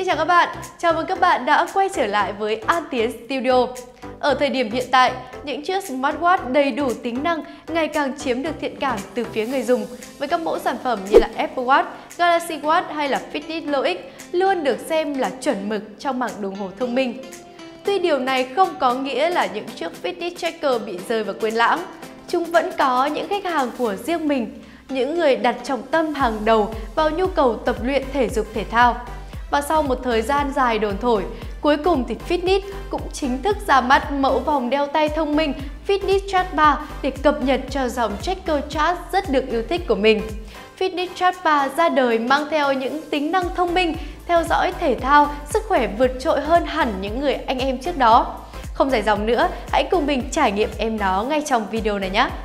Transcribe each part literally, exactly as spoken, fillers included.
chào các bạn, chào mừng các bạn đã quay trở lại với An Tiến Studio. Ở thời điểm hiện tại, những chiếc smartwatch đầy đủ tính năng ngày càng chiếm được thiện cảm từ phía người dùng với các mẫu sản phẩm như là Apple Watch, Galaxy Watch hay là Fitbit Loix luôn được xem là chuẩn mực trong mảng đồng hồ thông minh. Tuy điều này không có nghĩa là những chiếc Fitness Tracker bị rơi vào quên lãng. Chúng vẫn có những khách hàng của riêng mình, những người đặt trọng tâm hàng đầu vào nhu cầu tập luyện thể dục thể thao. Và sau một thời gian dài đồn thổi, cuối cùng thì Fitbit cũng chính thức ra mắt mẫu vòng đeo tay thông minh Fitbit Charge ba để cập nhật cho dòng Tracker Charge rất được yêu thích của mình. Fitbit Charge ba ra đời mang theo những tính năng thông minh, theo dõi thể thao, sức khỏe vượt trội hơn hẳn những người anh em trước đó. Không dài dòng nữa, hãy cùng mình trải nghiệm em nó ngay trong video này nhé!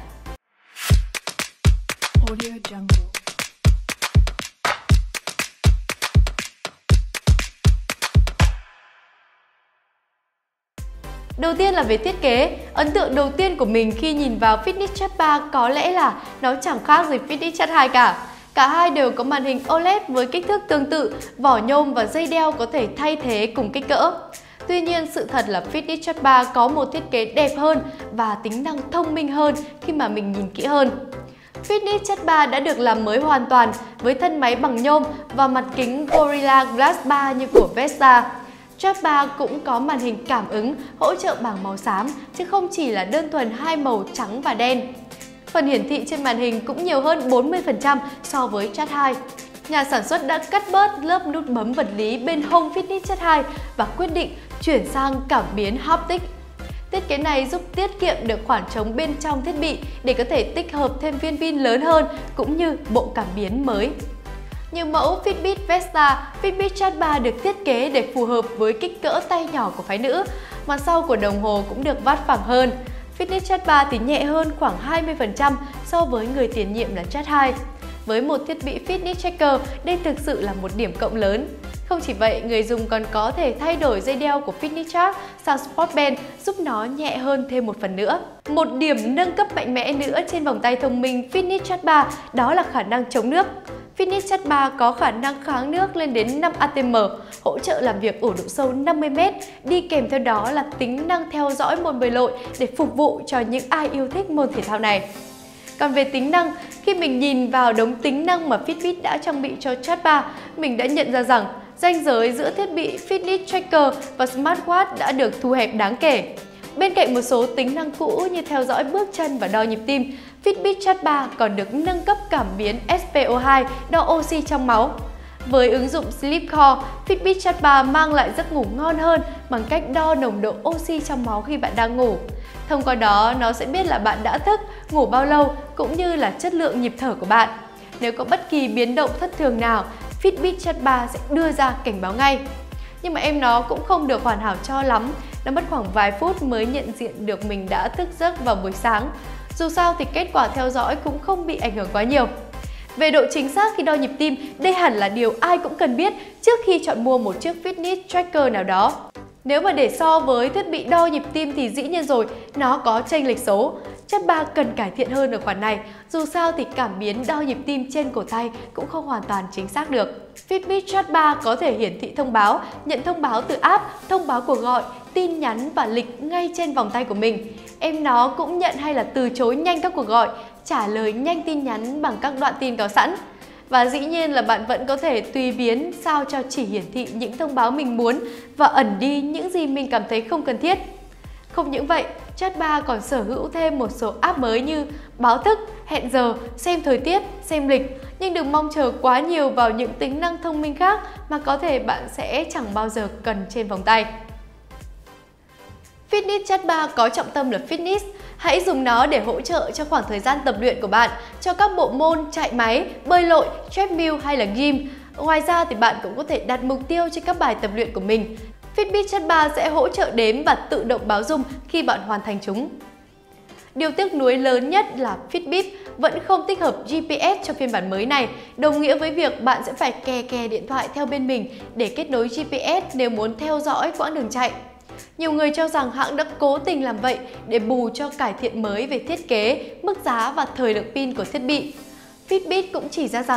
Đầu tiên là về thiết kế, ấn tượng đầu tiên của mình khi nhìn vào Fitbit Charge ba có lẽ là nó chẳng khác gì Fitbit Charge hai cả. Cả hai đều có màn hình ô lét với kích thước tương tự, vỏ nhôm và dây đeo có thể thay thế cùng kích cỡ. Tuy nhiên, sự thật là Fitbit Charge ba có một thiết kế đẹp hơn và tính năng thông minh hơn khi mà mình nhìn kỹ hơn. Fitbit Charge ba đã được làm mới hoàn toàn với thân máy bằng nhôm và mặt kính Gorilla Glass ba như của Vespa. Charge ba cũng có màn hình cảm ứng hỗ trợ bảng màu xám chứ không chỉ là đơn thuần hai màu trắng và đen. Phần hiển thị trên màn hình cũng nhiều hơn bốn mươi phần trăm so với Charge hai. Nhà sản xuất đã cắt bớt lớp nút bấm vật lý bên hông Fitbit Charge hai và quyết định chuyển sang cảm biến haptic. Thiết kế này giúp tiết kiệm được khoảng trống bên trong thiết bị để có thể tích hợp thêm viên pin lớn hơn cũng như bộ cảm biến mới. Như mẫu Fitbit Vespa, Fitbit Charge ba được thiết kế để phù hợp với kích cỡ tay nhỏ của phái nữ. Mặt sau của đồng hồ cũng được vát phẳng hơn. Fitbit Charge ba thì nhẹ hơn khoảng hai mươi phần trăm so với người tiền nhiệm là Charge hai. Với một thiết bị Fitness Tracker, đây thực sự là một điểm cộng lớn. Không chỉ vậy, người dùng còn có thể thay đổi dây đeo của Fitness Charge sang Sport Band giúp nó nhẹ hơn thêm một phần nữa. Một điểm nâng cấp mạnh mẽ nữa trên vòng tay thông minh Fitbit Charge ba đó là khả năng chống nước. Fitbit Charge ba có khả năng kháng nước lên đến năm a tê em, hỗ trợ làm việc ở độ sâu năm mươi mét, đi kèm theo đó là tính năng theo dõi môn bơi lội để phục vụ cho những ai yêu thích môn thể thao này. Còn về tính năng, khi mình nhìn vào đống tính năng mà Fitbit đã trang bị cho Charge ba, mình đã nhận ra rằng ranh giới giữa thiết bị Fitness Tracker và smartwatch đã được thu hẹp đáng kể. Bên cạnh một số tính năng cũ như theo dõi bước chân và đo nhịp tim, Fitbit Charge ba còn được nâng cấp cảm biến ét pê o hai đo oxy trong máu. Với ứng dụng Sleep Core, Fitbit Charge ba mang lại giấc ngủ ngon hơn bằng cách đo nồng độ oxy trong máu khi bạn đang ngủ. Thông qua đó, nó sẽ biết là bạn đã thức, ngủ bao lâu cũng như là chất lượng nhịp thở của bạn. Nếu có bất kỳ biến động thất thường nào, Fitbit Charge ba sẽ đưa ra cảnh báo ngay. Nhưng mà em nó cũng không được hoàn hảo cho lắm, nó mất khoảng vài phút mới nhận diện được mình đã thức giấc vào buổi sáng. Dù sao thì kết quả theo dõi cũng không bị ảnh hưởng quá nhiều. Về độ chính xác khi đo nhịp tim, đây hẳn là điều ai cũng cần biết trước khi chọn mua một chiếc Fitness Tracker nào đó. Nếu mà để so với thiết bị đo nhịp tim thì dĩ nhiên rồi, nó có chênh lệch số. Charge ba cần cải thiện hơn ở khoản này, dù sao thì cảm biến đo nhịp tim trên cổ tay cũng không hoàn toàn chính xác được. Fitbit Charge ba có thể hiển thị thông báo, nhận thông báo từ app, thông báo cuộc gọi, tin nhắn và lịch ngay trên vòng tay của mình. Em nó cũng nhận hay là từ chối nhanh các cuộc gọi, trả lời nhanh tin nhắn bằng các đoạn tin có sẵn. Và dĩ nhiên là bạn vẫn có thể tùy biến sao cho chỉ hiển thị những thông báo mình muốn và ẩn đi những gì mình cảm thấy không cần thiết. Không những vậy, Charge ba còn sở hữu thêm một số app mới như báo thức, hẹn giờ, xem thời tiết, xem lịch. Nhưng đừng mong chờ quá nhiều vào những tính năng thông minh khác mà có thể bạn sẽ chẳng bao giờ cần trên vòng tay. Fitbit Charge ba có trọng tâm là fitness. Hãy dùng nó để hỗ trợ cho khoảng thời gian tập luyện của bạn cho các bộ môn chạy máy, bơi lội, treadmill hay là gym. Ngoài ra thì bạn cũng có thể đặt mục tiêu cho các bài tập luyện của mình. Fitbit Charge ba sẽ hỗ trợ đếm và tự động báo rung khi bạn hoàn thành chúng. Điều tiếc nuối lớn nhất là Fitbit vẫn không tích hợp giê pê ét cho phiên bản mới này, đồng nghĩa với việc bạn sẽ phải kè kè điện thoại theo bên mình để kết nối giê pê ét nếu muốn theo dõi quãng đường chạy. Nhiều người cho rằng hãng đã cố tình làm vậy để bù cho cải thiện mới về thiết kế, mức giá và thời lượng pin của thiết bị. Fitbit cũng chỉ ra rằng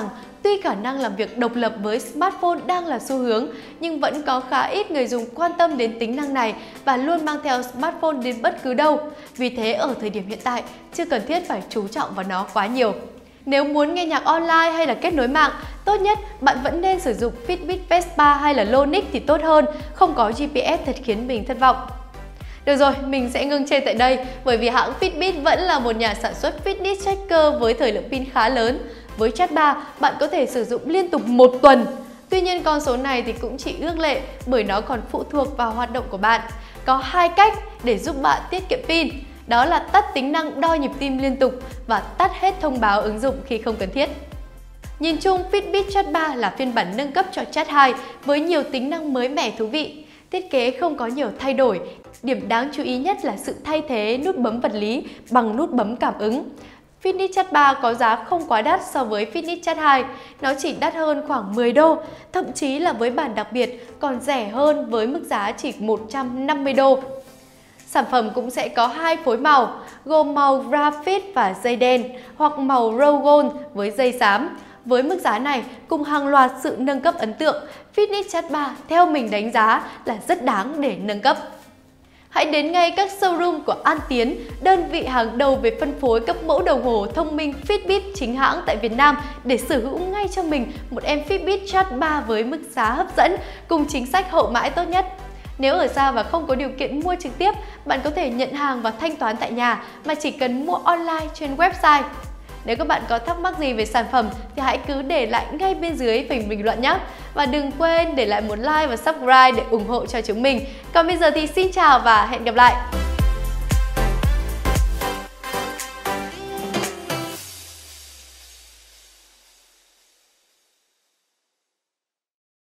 tuy khả năng làm việc độc lập với smartphone đang là xu hướng, nhưng vẫn có khá ít người dùng quan tâm đến tính năng này và luôn mang theo smartphone đến bất cứ đâu. Vì thế ở thời điểm hiện tại, chưa cần thiết phải chú trọng vào nó quá nhiều. Nếu muốn nghe nhạc online hay là kết nối mạng, tốt nhất bạn vẫn nên sử dụng Fitbit Vespa hay là Lonix thì tốt hơn, không có giê pê ét thật khiến mình thất vọng. Được rồi, mình sẽ ngưng trên tại đây bởi vì hãng Fitbit vẫn là một nhà sản xuất fitness tracker với thời lượng pin khá lớn. Với Chat ba, bạn có thể sử dụng liên tục một tuần. Tuy nhiên con số này thì cũng chỉ ước lệ bởi nó còn phụ thuộc vào hoạt động của bạn. Có hai cách để giúp bạn tiết kiệm pin. Đó là tắt tính năng đo nhịp tim liên tục và tắt hết thông báo ứng dụng khi không cần thiết. Nhìn chung, Fitbit Chat ba là phiên bản nâng cấp cho Chat hai với nhiều tính năng mới mẻ thú vị. Thiết kế không có nhiều thay đổi. Điểm đáng chú ý nhất là sự thay thế nút bấm vật lý bằng nút bấm cảm ứng. Fitbit Chat ba có giá không quá đắt so với Fitbit Chat hai, nó chỉ đắt hơn khoảng mười đô, thậm chí là với bản đặc biệt còn rẻ hơn với mức giá chỉ một trăm năm mươi đô. Sản phẩm cũng sẽ có hai phối màu, gồm màu graphite và dây đen hoặc màu rose gold với dây xám. Với mức giá này, cùng hàng loạt sự nâng cấp ấn tượng, Fitbit Chat ba theo mình đánh giá là rất đáng để nâng cấp. Hãy đến ngay các showroom của An Tiến, đơn vị hàng đầu về phân phối các mẫu đồng hồ thông minh Fitbit chính hãng tại Việt Nam để sở hữu ngay cho mình một em Fitbit Chat ba với mức giá hấp dẫn cùng chính sách hậu mãi tốt nhất. Nếu ở xa và không có điều kiện mua trực tiếp, bạn có thể nhận hàng và thanh toán tại nhà mà chỉ cần mua online trên website. Nếu các bạn có thắc mắc gì về sản phẩm thì hãy cứ để lại ngay bên dưới phần bình luận nhé. Và đừng quên để lại một like và subscribe để ủng hộ cho chúng mình. Còn bây giờ thì xin chào và hẹn gặp lại!